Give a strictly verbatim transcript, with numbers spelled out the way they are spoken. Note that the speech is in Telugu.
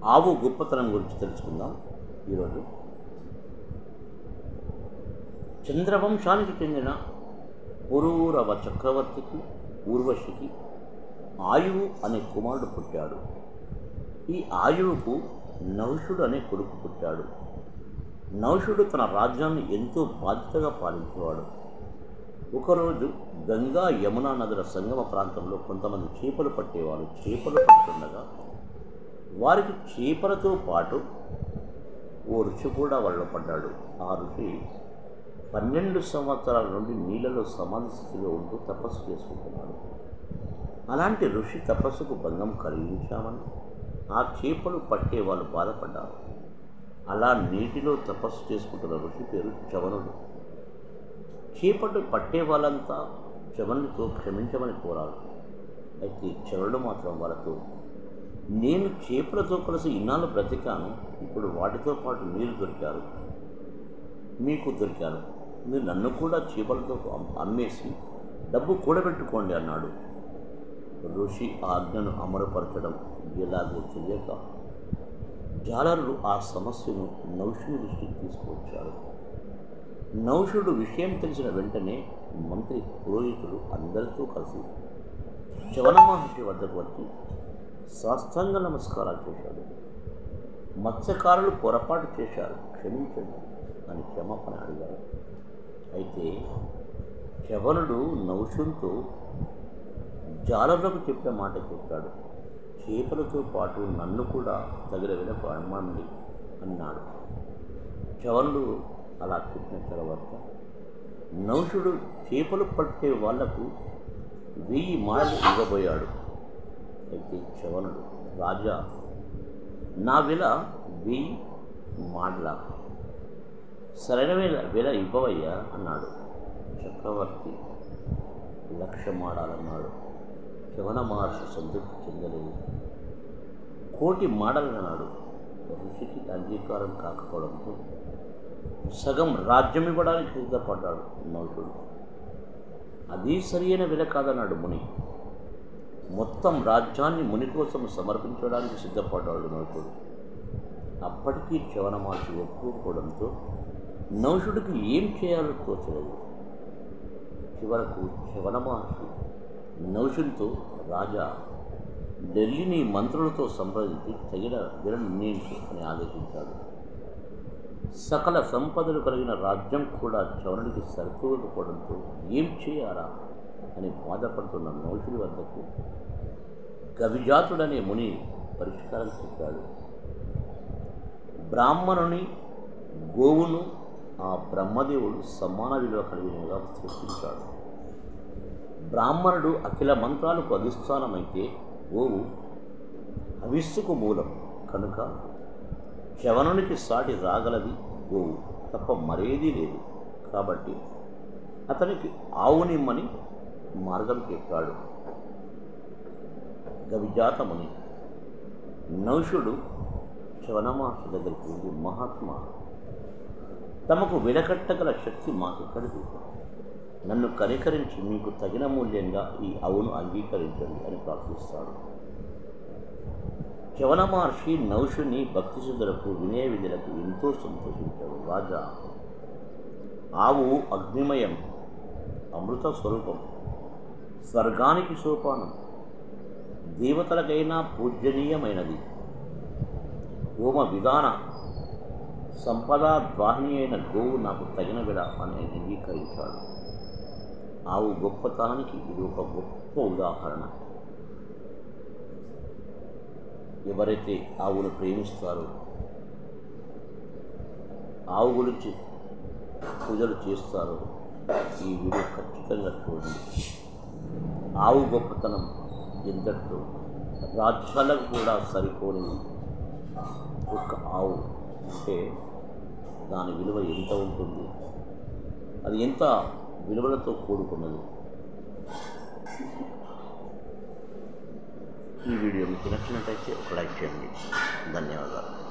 ఆవు గొప్పతనం గురించి తెలుసుకుందాం ఈరోజు. చంద్రవంశానికి చెందిన పురూరవ చక్రవర్తికి ఊర్వశికి ఆయువు అనే కుమారుడు పుట్టాడు. ఈ ఆయువుకు నహుషుడు అనే కొడుకు పుట్టాడు. నహుషుడు తన రాజ్యాన్ని ఎంతో బాధ్యతగా పాలించేవాడు. ఒకరోజు గంగా యమునా నదుల సంగమ ప్రాంతంలో కొంతమంది చేపలు పట్టేవారు చేపలు పడుతుండగా వారికి చేపలతో పాటు ఓ ఋషి కూడా వాళ్ళ పడ్డాడు. ఆ ఋషి పన్నెండు సంవత్సరాల నుండి నీళ్ళలో సమాధి స్థితిలో ఉంటూ తపస్సు చేసుకుంటున్నాడు. అలాంటి ఋషి తపస్సుకు భంగం కలిగించామని ఆ చేపలు పట్టే వాళ్ళు బాధపడ్డారు. అలా నీటిలో తపస్సు చేసుకుంటున్న ఋషి పేరు చవనుడు. చేపలు పట్టే వాళ్ళంతా చవనుడితో క్షమించమని కోరారు. అయితే చవనుడు మాత్రం వాళ్ళతో, నేను చేపలతో కలిసి ఇన్నాళ్ళు బ్రతికాను, ఇప్పుడు వాటితో పాటు మీరు దొరికారు, మీకు దొరికారు, మీరు నన్ను కూడా చేపలతో అమ్మేసి డబ్బు కూడబెట్టుకోండి అన్నాడు. ఋషి ఆజ్ఞను అమలుపరచడం ఎలాగో తెలియక జాలరులు ఆ సమస్యను నహుషుని దృష్టికి తీసుకువచ్చారు. నహుషుడు విషయం తెలిసిన వెంటనే మంత్రి పురోహితులు అందరితో కలిసి చవన మహర్షి వద్దకు వచ్చి సాష్టాంగ నమస్కారాలు చేశాడు. మత్స్యకారులు పొరపాటు చేశారు, క్షమించండి అని క్షమాపణ అడిగారు. అయితే చవనుడు నహుషునితో జాలరులకు చెప్పిన మాట చెప్పాడు, చేపలతో పాటు నన్ను కూడా తగిన విధకు అమ్మండి అన్నాడు. చవనుడు అలా చెప్పిన తర్వాత నహుషుడు చేపలు పట్టే వాళ్లకు వెయ్యి మాటలు ఇవ్వబోయాడు. అయితే చవనుడు, రాజా, నా వెల వెయ్యి మాటల, సరైన వేళ వెల ఇవ్వవయ్యా అన్నాడు. చక్రవర్తి లక్ష మాడాలన్నాడు. చవన మహర్షి సంతృప్తి చెందలేదు. కోటి మాడలన్నాడు. ఋషికి అంగీకారం కాకపోవడంతో సగం రాజ్యం ఇవ్వడానికి సిద్ధపడ్డాడు నహుషుడు. అది సరియైన వెల కాదన్నాడు ముని. మొత్తం రాజ్యాన్ని ముని కోసం సమర్పించడానికి సిద్ధపడ్డాడు నహుషుడు. అప్పటికీ చవన మహర్షి ఒప్పుకోవడంతో నహుషుడికి ఏం చేయాలో తోచలేదు. చివరకు చవన మహర్షి నహుషునితో, రాజా, ఢిల్లీని మంత్రులతో సంప్రదించి తగిన విల నిర్ణయించు అని ఆదేశించాడు. సకల సంపదలు కలిగిన రాజ్యం కూడా చవనుడికి సరిపోకపోవడంతో ఏం చేయాలా అని బాధపడుతున్న నహుషుడి వద్దకు గవిజాతుడనే ముని పరిష్కారం చెప్పాడు. బ్రాహ్మణుని గోవును ఆ బ్రహ్మదేవుడు సమాన విలువ కలిగినగా సృష్టించాడు. బ్రాహ్మణుడు అఖిల మంత్రాలకు అధిష్టానమైతే గోవు హవిస్సుకు మూలం కనుక చవనునికి సాటి రాగలది గోవు తప్ప మరేదీ లేదు. కాబట్టి అతనికి ఆవునిమ్మని మార్గం చెప్పాడు గవిజాతముని. నహుషుడు చవన మహర్షి దగ్గరికి వెళ్ళి, మహాత్మా, తమకు వెలకట్టగల శక్తి మాకెక్కడిది, నన్ను కనికరించి మీకు తగిన మూల్యంగా ఈ ఆవును అంగీకరించండి అని ప్రార్థిస్తాడు. చవన మహర్షి నహుషుని భక్తి శుద్ధులకు వినయ విధులకు ఎంతో సంతోషించాడు. రాజా, ఆవు అగ్నిమయం, అమృత స్వరూపం, స్వర్గానికి సోపానం, దేవతలకైనా పూజనీయమైనది, హోమ విధాన సంపద ద్వాహిని అయిన గోవు నాకు తగిన విడ అని అంగీకరించాడు. ఆవు గొప్పతనానికి ఇది ఒక గొప్ప ఉదాహరణ. ఎవరైతే ఆవును ప్రేమిస్తారో, ఆవు గురించి పూజలు చేస్తారో ఈ వీడియో ఖచ్చితంగా చూడండి. ఆవు గొప్పతనం ఎంతటో రాజ్యాలకు కూడా సరిపోని ఒక ఆవు అంటే దాని విలువ ఎంత ఉంటుంది, అది ఎంత విలువలతో కూడుకున్నది. ఈ వీడియో మీకు నచ్చినట్టయితే ఒక లైక్ చేయండి. ధన్యవాదాలు.